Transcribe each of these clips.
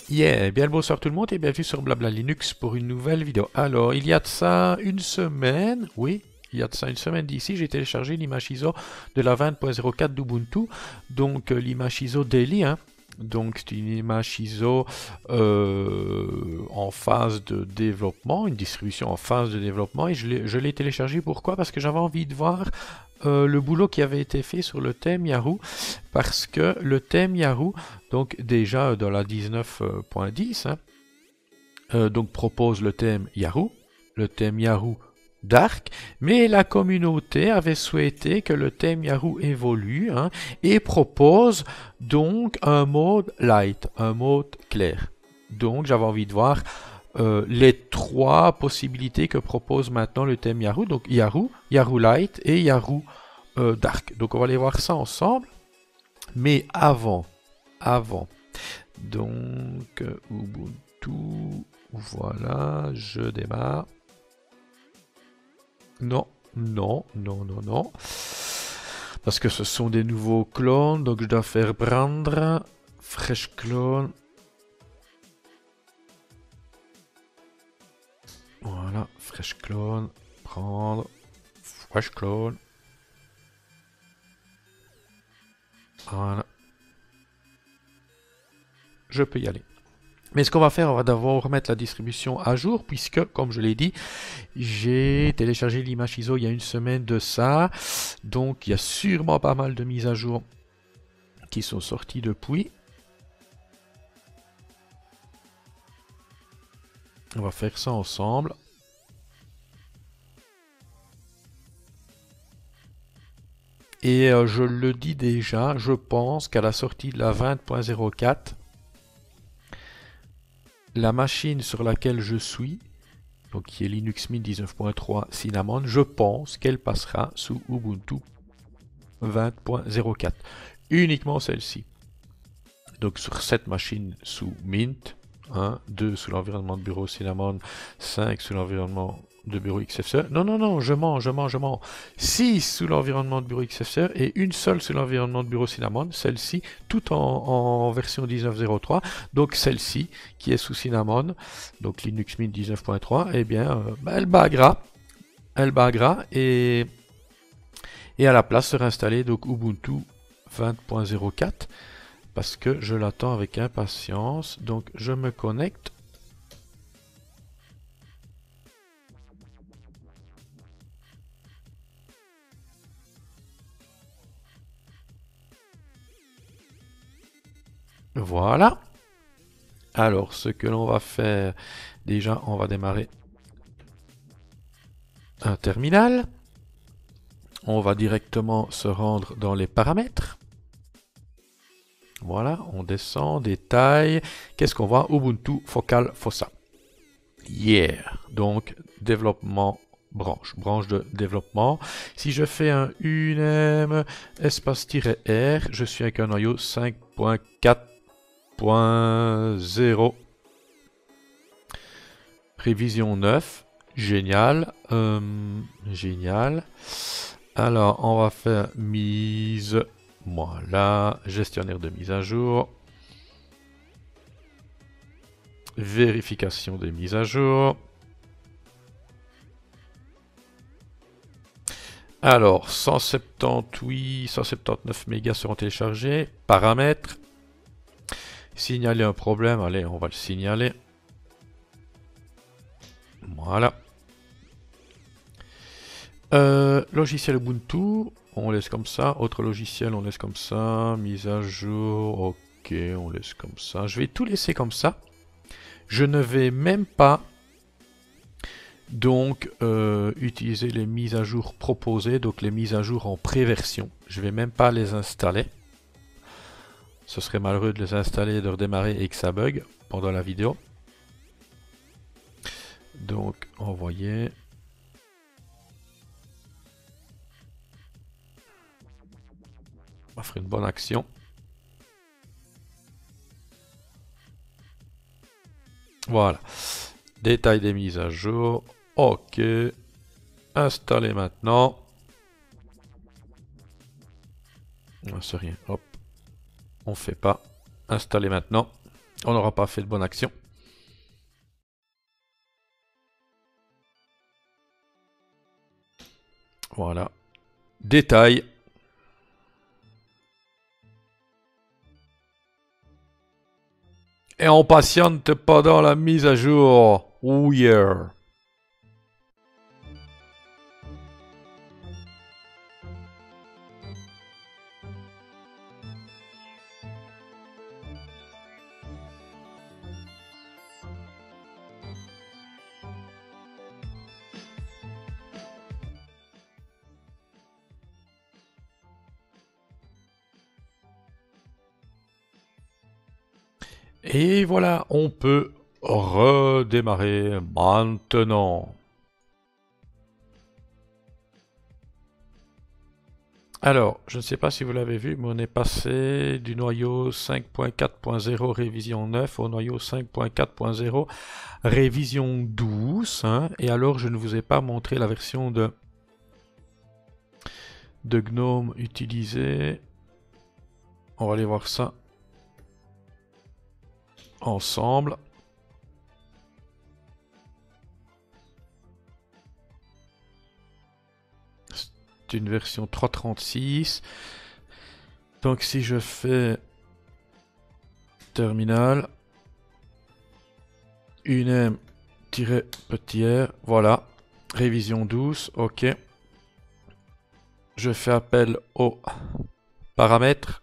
Yeah, bien le bonsoir tout le monde et bienvenue sur Blabla Linux pour une nouvelle vidéo. Alors, il y a de ça une semaine, oui, il y a de ça une semaine d'ici, j'ai téléchargé l'image ISO de la 20.04 d'Ubuntu, donc l'image ISO Daily, hein. Donc c'est une image ISO en phase de développement, une distribution en phase de développement, et je l'ai téléchargé pourquoi? Parce que j'avais envie de voir le boulot qui avait été fait sur le thème Yahoo, parce que le thème Yahoo, donc déjà dans la 19.10, hein, donc propose le thème Yahoo Dark, mais la communauté avait souhaité que le thème Yahoo évolue, hein, et propose donc un mode light, un mode clair. Donc j'avais envie de voir les trois possibilités que propose maintenant le thème Yahoo, donc Yahoo Light et Yahoo Dark. Donc on va aller voir ça ensemble, mais avant, donc Ubuntu, voilà, je démarre. Non, parce que ce sont des nouveaux clones, donc je dois faire prendre, fresh clone. Voilà, fresh clone, prendre, fresh clone. Voilà. Je peux y aller. Mais ce qu'on va faire, on va d'abord remettre la distribution à jour, puisque, comme je l'ai dit, j'ai téléchargé l'image ISO il y a une semaine de ça. Donc, il y a sûrement pas mal de mises à jour qui sont sorties depuis. On va faire ça ensemble. Et je le dis déjà, je pense qu'à la sortie de la 20.04, la machine sur laquelle je suis, donc qui est Linux Mint 19.3 Cinnamon, je pense qu'elle passera sous Ubuntu 20.04. Uniquement celle-ci. Donc sur cette machine sous Mint, 1, 2 sous l'environnement de bureau Cinnamon, 5 sous l'environnement de bureau XFCE. Non, je mens. 6 sous l'environnement de bureau XFCE et une seule sous l'environnement de bureau Cinnamon, celle-ci, tout en version 19.03. Donc celle-ci, qui est sous Cinnamon, donc Linux Mint 19.3, eh bien, elle baguera et à la place sera installé donc Ubuntu 20.04. Parce que je l'attends avec impatience. Donc je me connecte. Voilà. Alors ce que l'on va faire, déjà on va démarrer un terminal. On va directement se rendre dans les paramètres. Voilà, on descend, détail. Qu'est-ce qu'on voit? Ubuntu Focal Fossa. Yeah. Donc, développement, branche de développement. Si je fais un UNM espace-R, je suis avec un noyau 5.4.0. Révision 9. Génial. Génial. Alors, on va faire mise. Voilà, gestionnaire de mise à jour. Vérification des mises à jour. Alors, 178, 179 mégas seront téléchargés. Paramètres. Signaler un problème. Allez, on va le signaler. Voilà. Logiciel Ubuntu. On laisse comme ça. Autre logiciel, on laisse comme ça. Mise à jour. Ok, on laisse comme ça. Je vais tout laisser comme ça. Je ne vais même pas donc utiliser les mises à jour proposées, donc les mises à jour en pré-version. Je ne vais même pas les installer. Ce serait malheureux de les installer et de redémarrer et que ça bug pendant la vidéo. Donc envoyer. On va faire une bonne action. Voilà. Détail des mises à jour. Ok. Installer maintenant. C'est rien. Hop. On fait pas. Installer maintenant. On n'aura pas fait de bonne action. Voilà. Détail. Et on patiente pendant la mise à jour. Oh yeah. Et voilà, on peut redémarrer maintenant. Alors, je ne sais pas si vous l'avez vu, mais on est passé du noyau 5.4.0 révision 9 au noyau 5.4.0 révision 12. Hein, et alors, je ne vous ai pas montré la version de GNOME utilisée. On va aller voir ça ensemble. C'est une version 3.36. Donc si je fais terminal, unem-petit r, voilà, révision 12, ok. Je fais appel aux paramètres.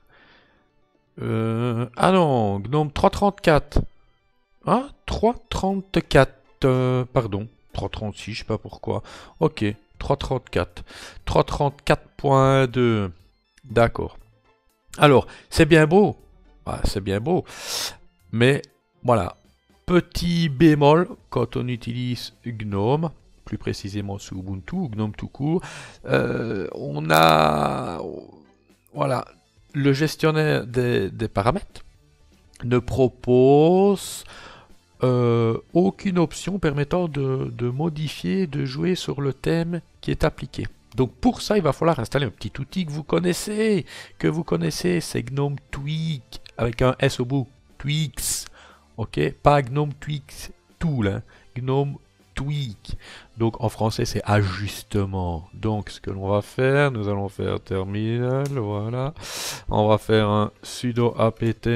Ah non, GNOME 3.34. Ah, 3.34. Pardon, 3.36, je sais pas pourquoi. Ok, 3.34. 3.34.2. D'accord. Alors, c'est bien beau. Ah, c'est bien beau. Mais, voilà. Petit bémol quand on utilise GNOME, plus précisément sous Ubuntu, ou GNOME tout court, on a... Voilà. Le gestionnaire des paramètres ne propose aucune option permettant de modifier, de jouer sur le thème qui est appliqué. Donc pour ça, il va falloir installer un petit outil que vous connaissez, c'est GNOME Tweak, avec un S au bout, Tweaks, ok, pas GNOME Tweaks Tool, hein, GNOME Tweak. Donc en français, c'est ajustement. Donc ce que l'on va faire, nous allons faire terminal, voilà. On va faire un sudo apt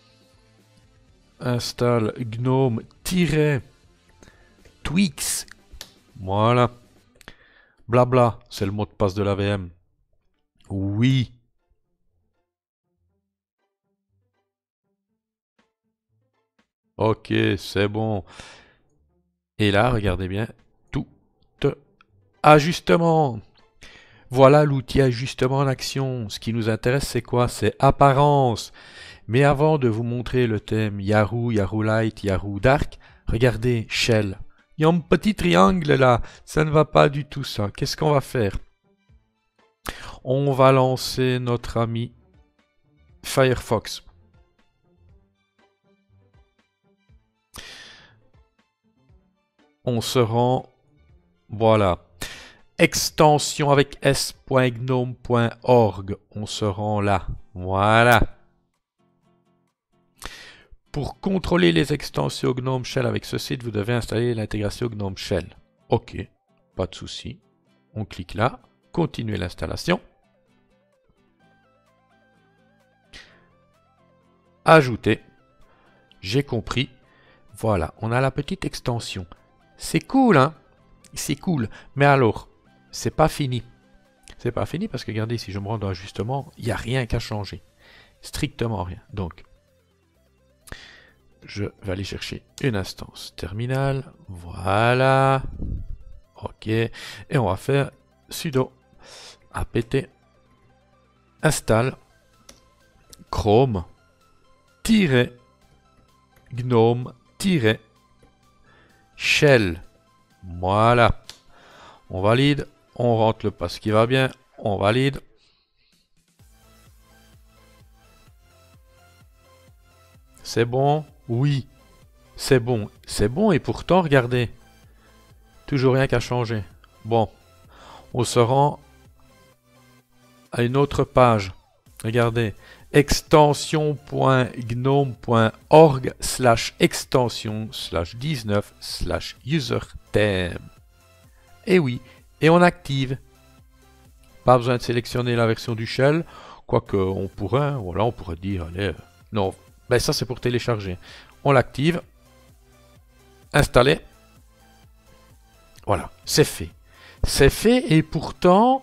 installe gnome-tweaks. Voilà. Blabla, c'est le mot de passe de la VM. Oui. Ok, c'est bon. Et là, regardez bien, tout ajustement. Voilà l'outil ajustement en action. Ce qui nous intéresse, c'est quoi? C'est apparence. Mais avant de vous montrer le thème Yahoo, Yahoo Light, Yahoo Dark, regardez Shell. Il y a un petit triangle là, ça ne va pas du tout ça. Qu'est-ce qu'on va faire? On va lancer notre ami Firefox. On se rend, voilà, extension avec s.gnome.org. On se rend là, voilà. Pour contrôler les extensions GNOME Shell avec ce site, vous devez installer l'intégration GNOME Shell. Ok, pas de souci. On clique là, continuer l'installation. Ajouter. J'ai compris. Voilà, on a la petite extension. C'est cool, hein? C'est cool. Mais alors, c'est pas fini. C'est pas fini parce que regardez, si je me rends dans ajustement, il n'y a rien qu'à changer. Strictement rien. Donc, je vais aller chercher une instance terminale. Voilà. Ok. Et on va faire sudo apt install chrome gnome shell. Voilà. On valide. On rentre le pass qui va bien. On valide. C'est bon? Oui. C'est bon. C'est bon et pourtant, regardez. Toujours rien qu'à changer. Bon. On se rend à une autre page. Regardez. extension.gnome.org/extension/19/user-theme. Et oui, et on active. Pas besoin de sélectionner la version du shell, quoique on pourrait, hein, voilà, on pourrait dire, allez, non, ben ça c'est pour télécharger. On l'active, installer, voilà, c'est fait. C'est fait et pourtant,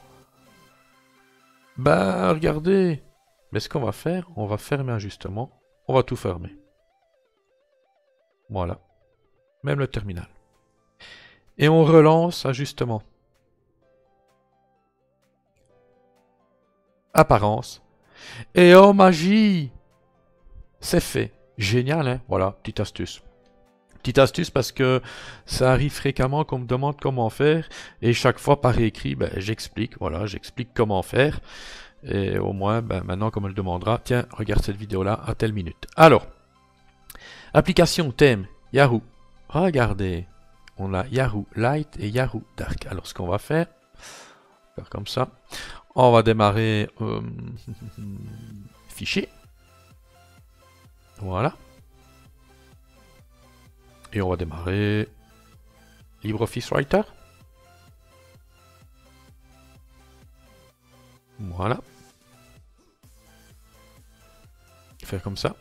bah regardez, mais ce qu'on va faire, on va fermer ajustement, on va tout fermer. Voilà, même le terminal. Et on relance ajustement. Apparence. Et oh magie! C'est fait. Génial, hein? Voilà, petite astuce. Petite astuce parce que ça arrive fréquemment qu'on me demande comment faire et chaque fois par écrit, ben, j'explique, voilà, j'explique comment faire et au moins, ben, maintenant comme on le demandera, tiens, regarde cette vidéo-là à telle minute. Alors, application thème, Yahoo. Regardez, on a Yahoo Light et Yahoo Dark. Alors ce qu'on va faire comme ça, on va démarrer fichier, voilà. Et on va démarrer LibreOffice Writer. Voilà. Faire comme ça.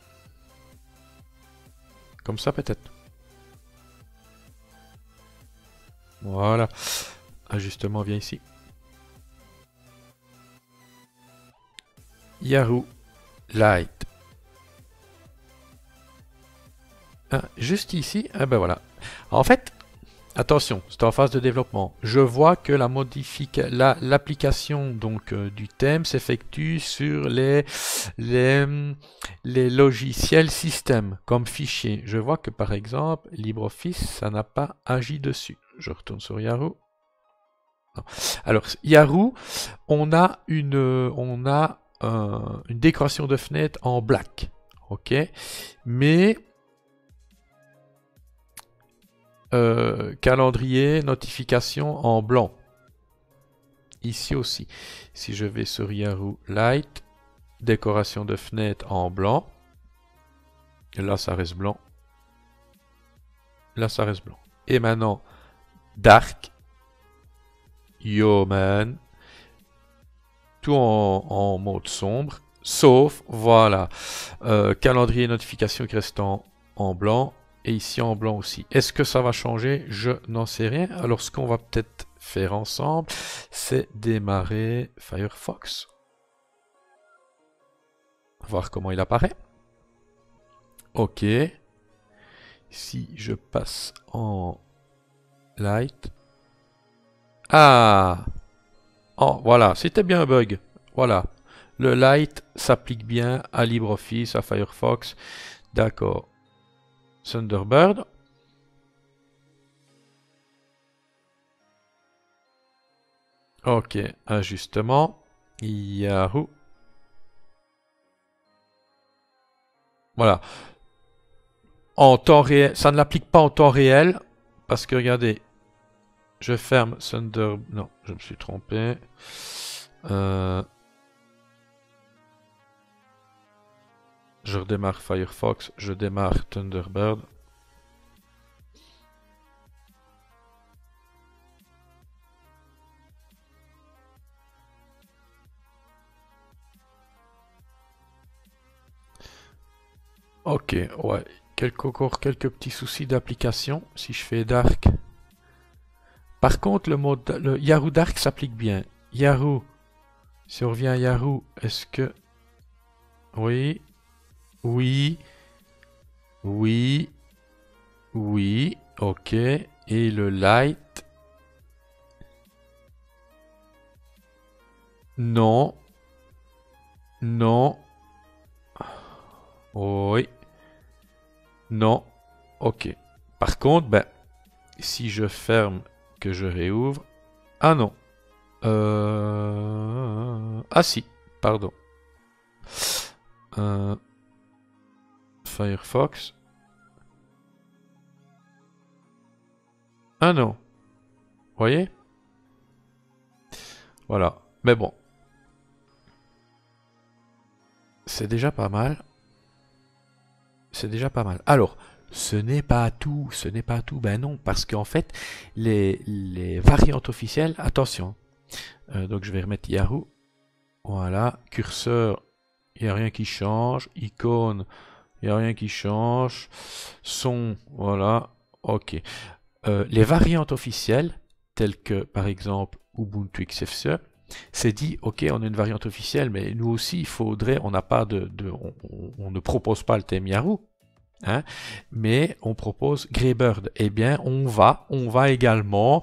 Comme ça peut-être. Voilà. Ajustement vient ici. Yahoo Light. Ah, juste ici, ah ben voilà. En fait, attention, c'est en phase de développement. Je vois que l'application donc du thème s'effectue sur les logiciels système comme fichier. Je vois que par exemple LibreOffice, ça n'a pas agi dessus. Je retourne sur Yahoo. Non. Alors Yahoo, on a une décoration de fenêtre en black, ok, mais calendrier, notification en blanc. Ici aussi. Si je vais sur Yahoo Light, décoration de fenêtre en blanc. Là, ça reste blanc. Là, ça reste blanc. Et maintenant, Dark, Yeoman, tout en mode sombre. Sauf, voilà, calendrier et notification qui restent en blanc. Et ici en blanc aussi. Est-ce que ça va changer? Je n'en sais rien. Alors ce qu'on va peut-être faire ensemble, c'est démarrer Firefox. Voir comment il apparaît. Ok. Si je passe en light. Ah! Oh, voilà, c'était bien un bug. Voilà. Le light s'applique bien à LibreOffice, à Firefox. D'accord. Thunderbird. Ok, ajustement. Yahoo. Voilà. En temps réel, ça ne l'applique pas en temps réel. Parce que regardez, je ferme Thunderbird. Non, je me suis trompé. Je redémarre Firefox, je démarre Thunderbird. Ok, ouais. Encore quelques petits soucis d'application. Si je fais Dark. Par contre, le Yahoo Dark s'applique bien. Yahoo. Si on revient à Yahoo, est-ce que... Oui. Oui. Oui. Oui. Ok. Et le Light. Non. Non. Oui. Non. Ok. Par contre, ben, si je ferme, que je réouvre... Ah non. Ah si, pardon. Firefox. Ah non. Vous voyez? Voilà. Mais bon. C'est déjà pas mal. C'est déjà pas mal. Alors, ce n'est pas tout, ce n'est pas tout. Ben non, parce qu'en fait, les variantes officielles, attention. Donc je vais remettre Yahoo. Voilà, curseur, il n'y a rien qui change. Icône, il n'y a rien qui change. Son, voilà, ok. Les variantes officielles, telles que par exemple Ubuntu XFCE, c'est dit, ok, on a une variante officielle, mais nous aussi, il faudrait, on n'a pas on ne propose pas le thème Yahoo, hein, mais on propose Greybird. Eh bien, on va également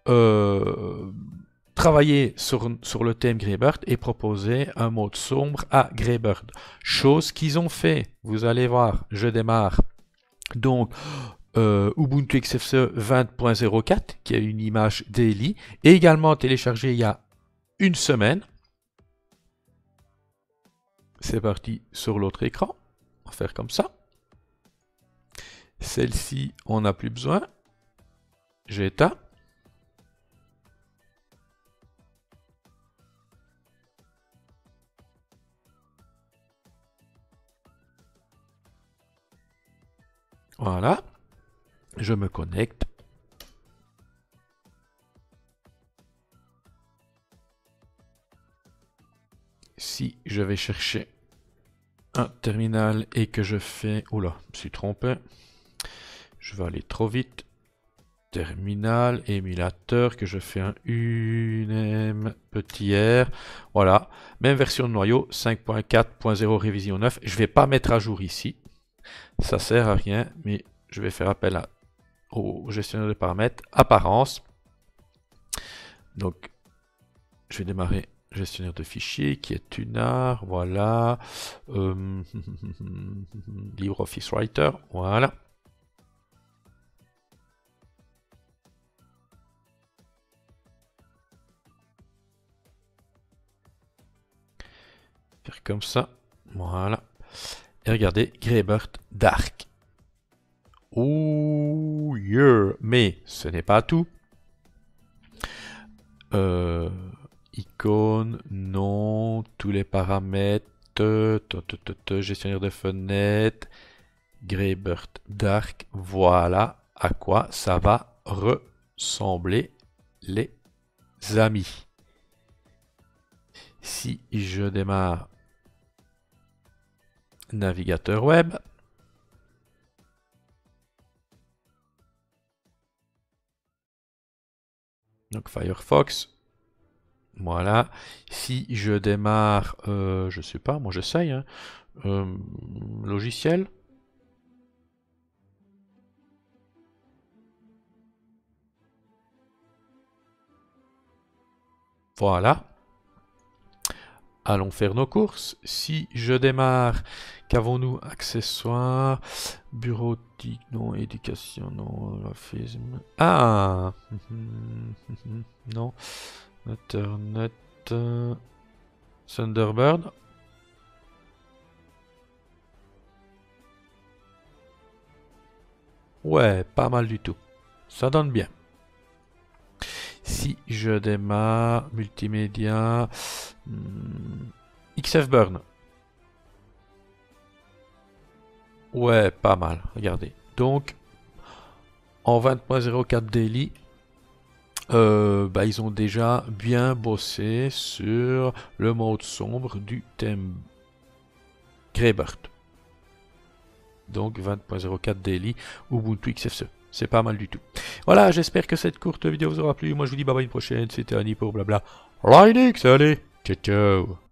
travailler sur le thème Greybird et proposer un mode sombre à Greybird. Chose qu'ils ont fait. Vous allez voir, je démarre. Donc, Ubuntu XFCE 20.04, qui a une image daily, et également téléchargé il y a une semaine. C'est parti sur l'autre écran. On va faire comme ça. Celle-ci, on n'a plus besoin. J'éteins. Voilà. Je me connecte. Si je vais chercher un terminal et que je fais... Oula, je me suis trompé. Je vais aller trop vite. Terminal, émulateur, que je fais un UNM petit r. Voilà, même version de noyau, 5.4.0 révision 9. Je ne vais pas mettre à jour ici. Ça sert à rien, mais je vais faire appel au gestionnaire de paramètres. Apparence. Donc, je vais démarrer gestionnaire de fichiers qui est Tunar. Voilà. LibreOffice Writer. Voilà. Faire comme ça. Voilà. Et regardez, Greybird Dark. Oh yeah. Mais ce n'est pas tout. Icône, nom, tous les paramètres, gestionnaire de fenêtre, Greybird Dark. Voilà à quoi ça va ressembler, les amis. Si je démarre navigateur web, donc Firefox, voilà. Si je démarre, je sais pas, moi j'essaye, hein, logiciel. Voilà. Allons faire nos courses. Si je démarre, qu'avons-nous? Accessoires, bureautique, non, éducation, non, graphisme. Ah non. Internet, Thunderbird. Ouais, pas mal du tout. Ça donne bien. Si je démarre, multimédia, XFburn. Ouais, pas mal, regardez. Donc, en 20.04 daily, ils ont déjà bien bossé sur le mode sombre du thème Greybird. Donc 20.04 daily, Ubuntu XFCE. C'est pas mal du tout. Voilà, j'espère que cette courte vidéo vous aura plu. Moi je vous dis bye bye, une prochaine. C'était Annie pour Blabla Linux. Allez, ciao ciao.